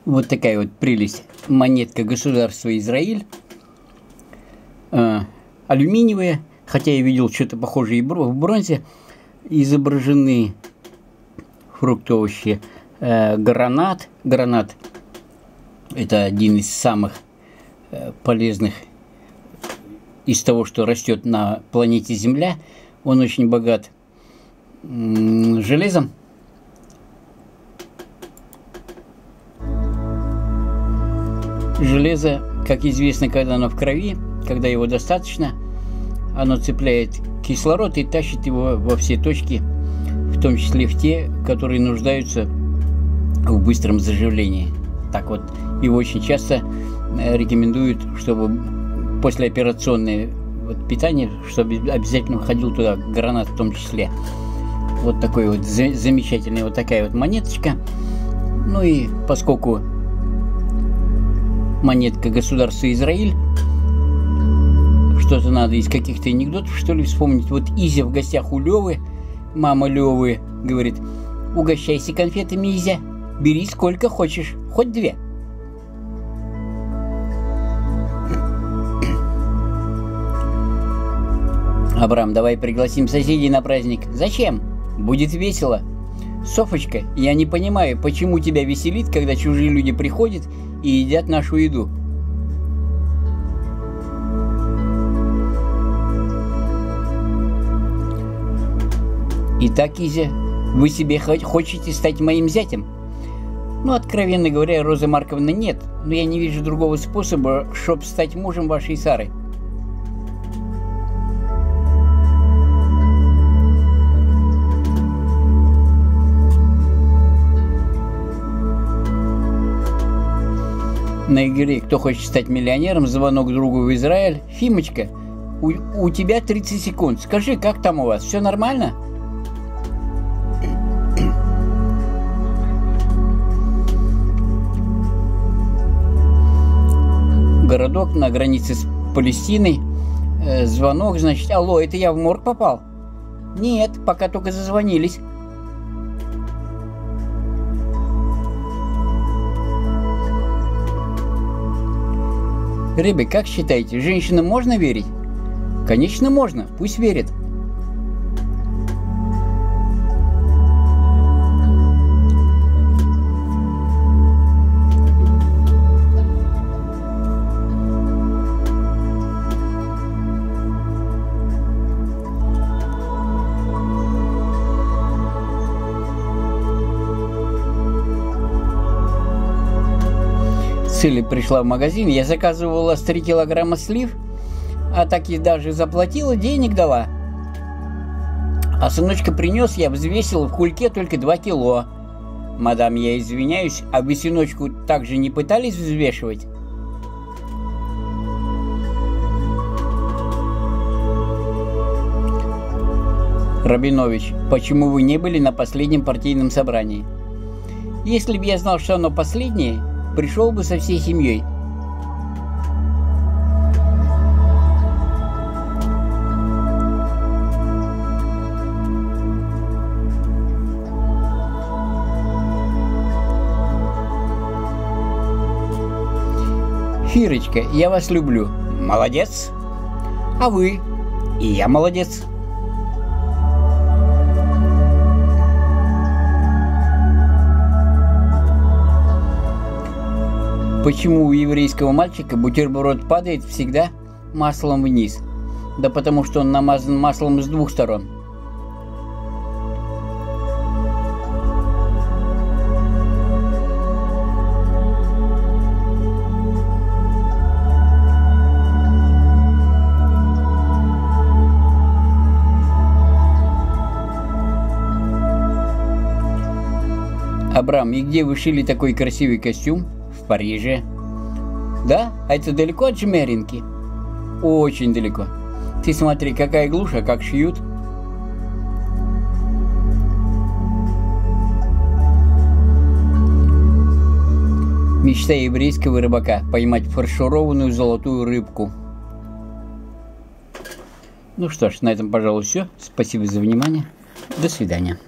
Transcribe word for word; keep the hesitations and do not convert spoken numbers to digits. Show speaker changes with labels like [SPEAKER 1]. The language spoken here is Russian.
[SPEAKER 1] Вот такая вот прелесть. Монетка государства Израиль. Э, алюминиевая. Хотя я видел что-то похожее и в бронзе. Изображены фрукты, овощи. Э, гранат. Гранат – это один из самых э, полезных из того, что растет на планете Земля. Он очень богат м- железом. Железо, как известно, когда оно в крови, когда его достаточно, оно цепляет кислород и тащит его во все точки, в том числе в те, которые нуждаются в быстром заживлении. Так вот, его очень часто рекомендуют, чтобы послеоперационное вот питание, чтобы обязательно входил туда гранат в том числе. Вот такой вот за- замечательный, вот такая вот монеточка. Ну и поскольку монетка государства Израиль, что-то надо из каких-то анекдотов, что ли, вспомнить. Вот Изя в гостях у Левы, мама Левы говорит: угощайся конфетами, Изя, бери сколько хочешь, хоть две. Абрам, давай пригласим соседей на праздник. Зачем? Будет весело. Софочка, я не понимаю, почему тебя веселит, когда чужие люди приходят и едят нашу еду. Итак, Изя, вы себе хотите стать моим зятем? Ну, откровенно говоря, Роза Марковна, нет, но я не вижу другого способа, чтобы стать мужем вашей Сары. На игре «Кто хочет стать миллионером?» звонок другу в Израиль. Фимочка, у, у тебя тридцать секунд. Скажи, как там у вас? Все нормально? Городок на границе с Палестиной. Э, звонок, значит, алло, это я в морг попал? Нет, пока только зазвонились. Ребя, как считаете, женщинам можно верить? Конечно, можно, пусть верят. Цели пришла в магазин, я заказывала с три килограмма слив, а так и даже заплатила, денег дала. А сыночка принес, я взвесила в кульке только два кило. Мадам, я извиняюсь, а вы сыночку также не пытались взвешивать? Рабинович, почему вы не были на последнем партийном собрании? Если бы я знал, что оно последнее, пришел бы со всей семьей. Фирочка, я вас люблю. Молодец. А вы? И я молодец. Почему у еврейского мальчика бутерброд падает всегда маслом вниз? Да потому что он намазан маслом с двух сторон. Абрам, и где вы шили такой красивый костюм? В Париже. Да? А это далеко от Жмеринки? Очень далеко. Ты смотри, какая глуша, как шьют. Мечта еврейского рыбака – поймать фаршированную золотую рыбку. Ну что ж, на этом, пожалуй, все. Спасибо за внимание. До свидания.